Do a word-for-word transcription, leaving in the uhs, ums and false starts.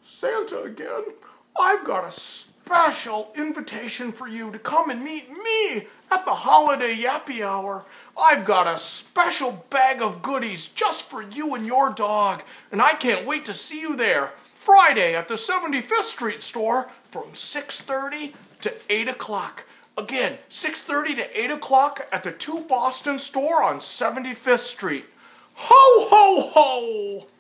Santa again. I've got a special invitation for you to come and meet me at the holiday yappy hour. I've got a special bag of goodies just for you and your dog, and I can't wait to see you there Friday at the seventy-fifth Street store from six thirty to eight o'clock. Again, six thirty to eight o'clock at the Two Boston store on seventy-fifth Street. Ho, ho, ho!